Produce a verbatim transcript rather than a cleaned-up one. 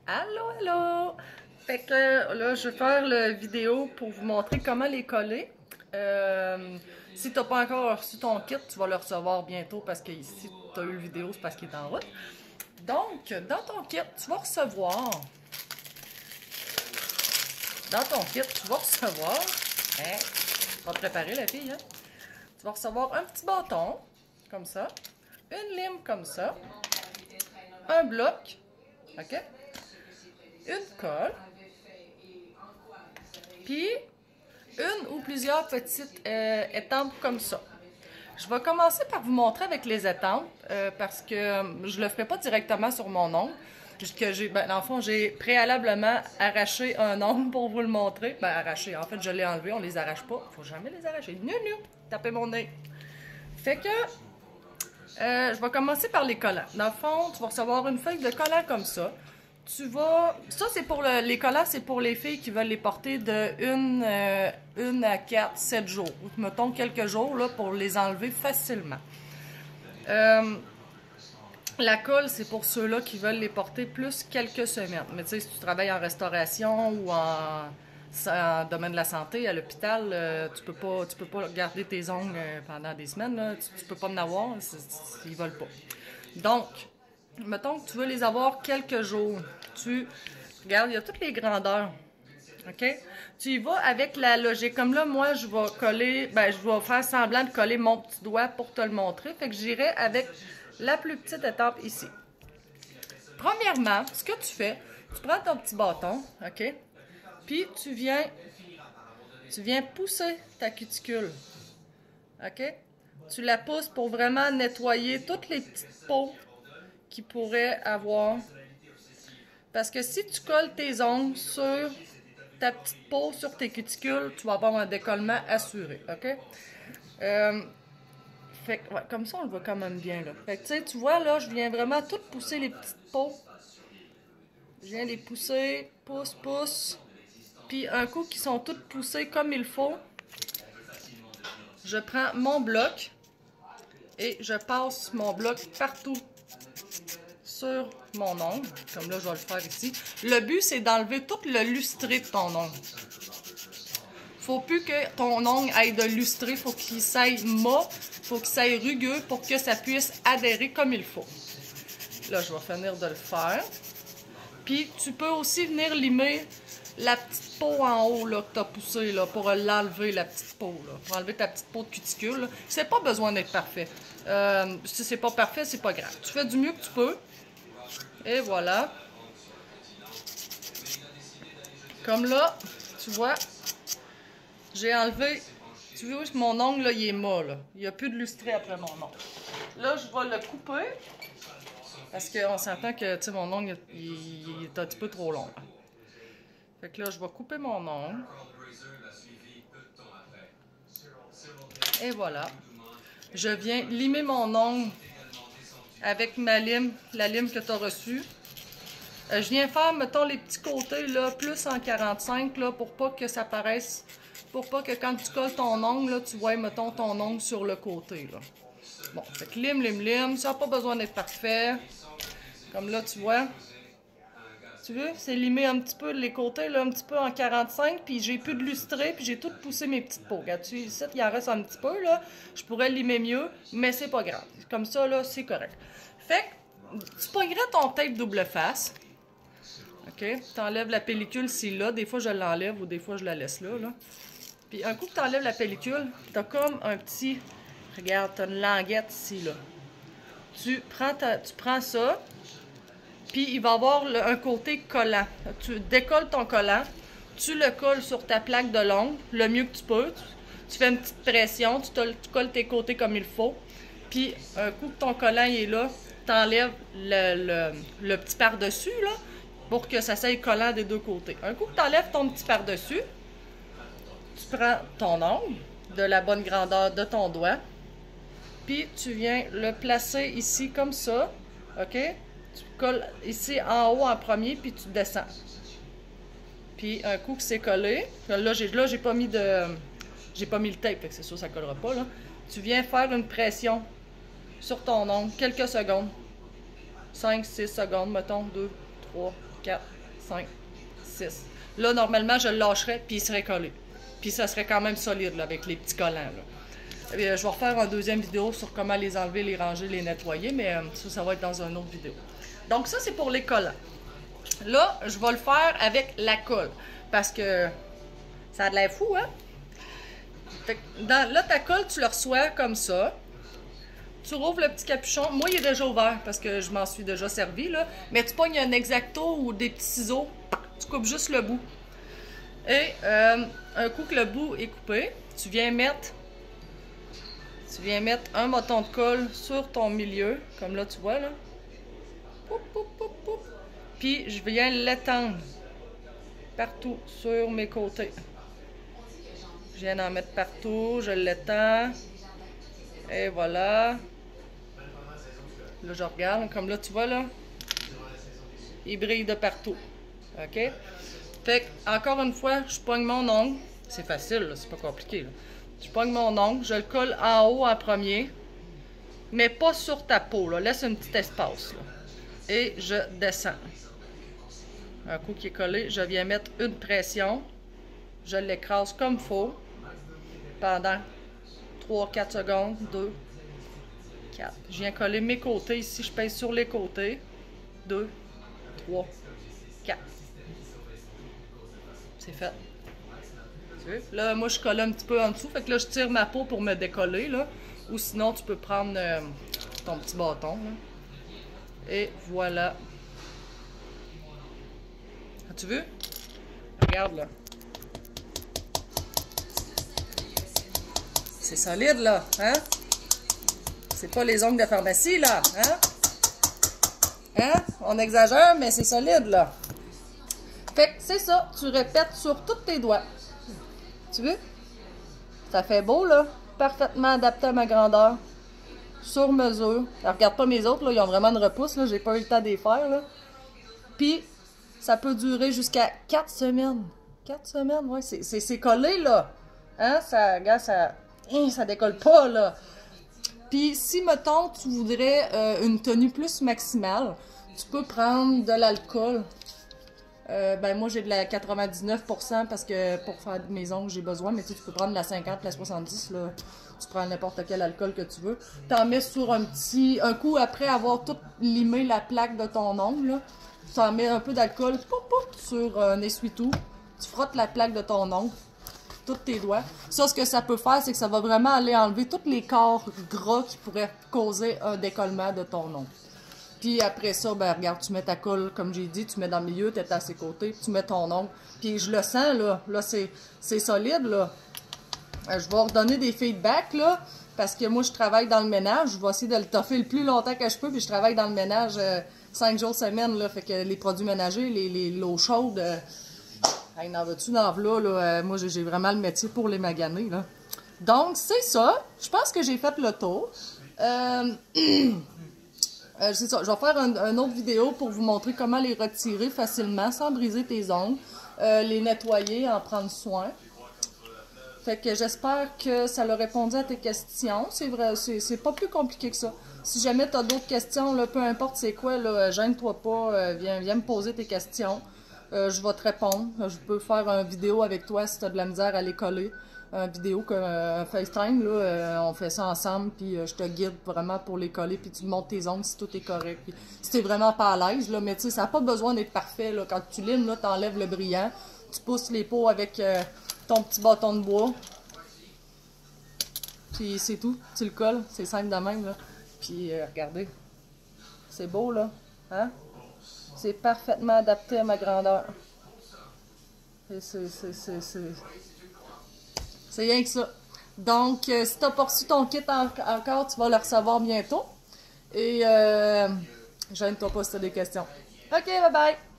Allô, allô! Fait que là, je vais faire la vidéo pour vous montrer comment les coller. Euh, si tu n'as pas encore reçu ton kit, tu vas le recevoir bientôt parce que si tu as eu le vidéo, c'est parce qu'il est en route. Donc, dans ton kit, tu vas recevoir... Dans ton kit, tu vas recevoir... Hein? Tu vas te préparer, la fille, hein? Tu vas recevoir un petit bâton, comme ça. Une lime, comme ça. Un bloc. OK? Une colle, puis une ou plusieurs petites euh, étampes comme ça. Je vais commencer par vous montrer avec les étampes, euh, parce que je ne le ferai pas directement sur mon ongle. Que j'ai, ben, dans le fond, j'ai préalablement arraché un ongle pour vous le montrer. Ben, arraché, en fait, je l'ai enlevé, on les arrache pas. Faut jamais les arracher. Nu, nu, tapez mon nez. Fait que, euh, je vais commencer par les collants. Dans le fond, tu vas recevoir une feuille de collant comme ça. Tu vas... Ça, c'est pour le... les collants, c'est pour les filles qui veulent les porter de une, euh, une à quatre, sept jours. Mettons quelques jours, là, pour les enlever facilement. Euh, la colle, c'est pour ceux-là qui veulent les porter plus quelques semaines. Mais tu sais, si tu travailles en restauration ou en, en domaine de la santé, à l'hôpital, euh, tu peux pas, tu peux pas garder tes ongles pendant des semaines, là. Tu, tu peux pas en avoir, ils veulent pas. Donc... Mettons que tu veux les avoir quelques jours. Tu regardes, il y a toutes les grandeurs. OK? Tu y vas avec la logique. Comme là, moi, je vais coller, ben, je vais faire semblant de coller mon petit doigt pour te le montrer. Fait que j'irai avec la plus petite étape ici. Premièrement, ce que tu fais, tu prends ton petit bâton, OK? Puis tu viens, tu viens pousser ta cuticule. OK? Tu la pousses pour vraiment nettoyer toutes les petites peaux qui pourrait avoir. Parce que si tu colles tes ongles sur ta petite peau, sur tes cuticules, tu vas avoir un décollement assuré, OK? Euh, fait que, ouais, comme ça, on le voit quand même bien, là. Fait que, tu sais, tu vois, là, je viens vraiment tout pousser les petites peaux. Je viens les pousser, pousse, pousse. Puis, un coup qu'ils sont toutes poussées comme il faut, je prends mon bloc et je passe mon bloc partout sur mon ongle, comme là je vais le faire ici. Le but c'est d'enlever tout le lustré de ton ongle. Faut plus que ton ongle aille de lustré, faut qu'il s'aille mat, faut qu'il s'aille rugueux pour que ça puisse adhérer comme il faut. Là je vais finir de le faire. Puis tu peux aussi venir limer la petite peau en haut là, que tu as poussée là, pour l'enlever, la petite peau. Là, pour enlever ta petite peau de cuticule. C'est pas besoin d'être parfait. Euh, si c'est pas parfait, c'est pas grave. Tu fais du mieux que tu peux. Et voilà. Comme là, tu vois, j'ai enlevé, tu vois, mon ongle, là, il est mat, là. Il n'y a plus de lustré après mon ongle. Là, je vais le couper, parce qu'on s'entend que, tu sais, mon ongle, il, il est un petit peu trop long. Là. Fait que là, je vais couper mon ongle. Et voilà. Je viens limer mon ongle avec ma lime, la lime que tu as reçue. Euh, je viens faire, mettons, les petits côtés, là, plus en quarante-cinq, là, pour pas que ça paraisse, pour pas que quand tu colles ton ongle, là, tu vois, mettons, ton ongle sur le côté, là. Bon, fait que lime, lime, lime, ça n'a pas besoin d'être parfait. Comme là, tu vois. Tu vois, c'est limé un petit peu les côtés, là, un petit peu en quarante-cinq, puis j'ai plus de lustré, puis j'ai tout poussé mes petites peaux. Regarde, tu ici, il en reste un petit peu, là. Je pourrais limer mieux, mais c'est pas grave. Comme ça, là, c'est correct. Fait que, tu pognerais ton tape double face. OK? Tu enlèves la pellicule si là. Des fois, je l'enlève ou des fois, je la laisse là, là. Puis, un coup que tu enlèves la pellicule, tu as comme un petit... Regarde, tu as une languette ici, là. Tu prends, ta, tu prends ça, puis il va y avoir le, un côté collant. Tu décolles ton collant, tu le colles sur ta plaque de l'ongle, le mieux que tu peux. Tu, tu fais une petite pression, tu, te, tu colles tes côtés comme il faut. Puis, un coup que ton collant il est là, tu enlèves le, le, le petit par-dessus, là, pour que ça s'aille collant des deux côtés. Un coup que tu enlèves ton petit par-dessus, tu prends ton ongle de la bonne grandeur de ton doigt, puis tu viens le placer ici comme ça, OK? Tu colles ici en haut en premier, puis tu descends. Puis un coup que c'est collé, là j'ai là j'ai pas mis de j'ai pas mis le tape, fait que c'est sûr ça collera pas là. Tu viens faire une pression sur ton ongle, quelques secondes. cinq six secondes, mettons, deux, trois, quatre, cinq, six. Là, normalement, je le lâcherais, puis il serait collé. Puis ça serait quand même solide, là, avec les petits collants, là. Et, euh, je vais refaire une deuxième vidéo sur comment les enlever, les ranger, les nettoyer, mais euh, ça, ça va être dans une autre vidéo. Donc ça, c'est pour les collants. Là, je vais le faire avec la colle, parce que ça a de l'air fou, hein? Fait que dans, là, ta colle, tu le reçois comme ça. Tu rouvres le petit capuchon. Moi, il est déjà ouvert parce que je m'en suis déjà servi, là. Mais tu pognes un X-Acto ou des petits ciseaux. Tu coupes juste le bout. Et euh, un coup que le bout est coupé, tu viens mettre tu viens mettre un bâton de colle sur ton milieu, comme là, tu vois, là. Poup, poup, poup, poup. Puis, je viens l'étendre partout sur mes côtés. Je viens d'en mettre partout, je l'étends. Et voilà. Là, je regarde, comme là, tu vois, là. Il brille de partout. OK? Fait que, encore une fois, je pogne mon ongle. C'est facile, c'est pas compliqué, là. Je pogne mon ongle, je le colle en haut en premier. Mais pas sur ta peau, là. Laisse un petit espace, là. Et je descends. Un coup qui est collé, je viens mettre une pression. Je l'écrase comme il faut. Pendant trois quatre secondes. deux, quatre. Je viens coller mes côtés ici. Je pèse sur les côtés. deux, trois, quatre. C'est fait. Là, moi, je colle un petit peu en dessous. Fait que là, je tire ma peau pour me décoller, là. Ou sinon, tu peux prendre euh, ton petit bâton, là. Et voilà. As-tu vu? Regarde, là. C'est solide, là, hein? C'est pas les ongles de pharmacie, là, hein? Hein? On exagère, mais c'est solide, là. Fait que c'est ça. Tu répètes sur tous tes doigts. Tu veux? Ça fait beau, là. Parfaitement adapté à ma grandeur. Sur mesure. Alors, regarde pas mes autres, là. Ils ont vraiment une repousse, là. J'ai pas eu le temps de les faire, là. Puis, ça peut durer jusqu'à quatre semaines. quatre semaines, ouais. C'est collé, là. Hein? Ça, regarde, ça... Hein, ça décolle pas, là. Puis, si, mettons, tu voudrais euh, une tenue plus maximale, tu peux prendre de l'alcool. Euh, ben moi j'ai de la quatre-vingt-dix-neuf pour cent parce que pour faire mes ongles j'ai besoin, mais tu sais, tu peux prendre la cinquante, la soixante-dix, là. Tu prends n'importe quel alcool que tu veux. T'en mets sur un petit, un coup après avoir tout limé la plaque de ton ongle, là, tu t'en mets un peu d'alcool sur un essuie-tout, tu frottes la plaque de ton ongle, tous tes doigts. Ça, ce que ça peut faire, c'est que ça va vraiment aller enlever tous les corps gras qui pourraient causer un décollement de ton ongle. Puis après ça, ben regarde, tu mets ta colle, comme j'ai dit, tu mets dans le milieu, tu es à ses côtés, puis tu mets ton ongle. Puis je le sens, là, là c'est solide, là. Euh, je vais redonner des feedbacks, là, parce que moi, je travaille dans le ménage. Je vais essayer de le toffer le plus longtemps que je peux, puis je travaille dans le ménage euh, cinq jours semaine, là. Fait que les produits ménagers, les, les, l'eau chaude, euh, hey, n'en veux-tu, n'en veux là, euh, moi, j'ai vraiment le métier pour les maganer, là. Donc, c'est ça. Je pense que j'ai fait le tour. Euh... Euh, c'est ça, je vais faire une un autre vidéo pour vous montrer comment les retirer facilement sans briser tes ongles, euh, les nettoyer, en prendre soin. Fait que j'espère que ça a répondu à tes questions. C'est vrai, c'est pas plus compliqué que ça. Si jamais tu as d'autres questions, là, peu importe c'est quoi, gêne-toi pas, euh, viens, viens me poser tes questions. Euh, je vais te répondre. Je peux faire une vidéo avec toi si tu as de la misère à les coller. Une vidéo comme un FaceTime, là, euh, on fait ça ensemble, puis euh, je te guide vraiment pour les coller, puis tu me montres tes ongles si tout est correct. Puis si t'es vraiment pas à l'aise, là, mais tu sais, ça n'a pas besoin d'être parfait, là. Quand tu limes, là, t'enlèves le brillant, tu pousses les peaux avec euh, ton petit bâton de bois, puis c'est tout, tu le colles, c'est simple de même, là. Puis euh, regardez, c'est beau, là, hein? C'est parfaitement adapté à ma grandeur. Et c'est... C'est rien que ça. Donc, euh, si tu n'as pas reçu ton kit en encore, tu vas le recevoir bientôt. Et euh, gêne-toi pas si tu as des questions. OK, bye bye!